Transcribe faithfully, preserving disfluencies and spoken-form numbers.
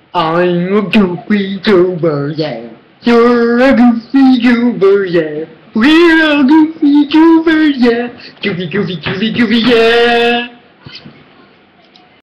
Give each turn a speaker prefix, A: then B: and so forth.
A: I'm a goofy goober, yeah. You're a goofy goober, yeah. We're a goofy goober, yeah. Goofy, goofy, goofy, goofy, yeah.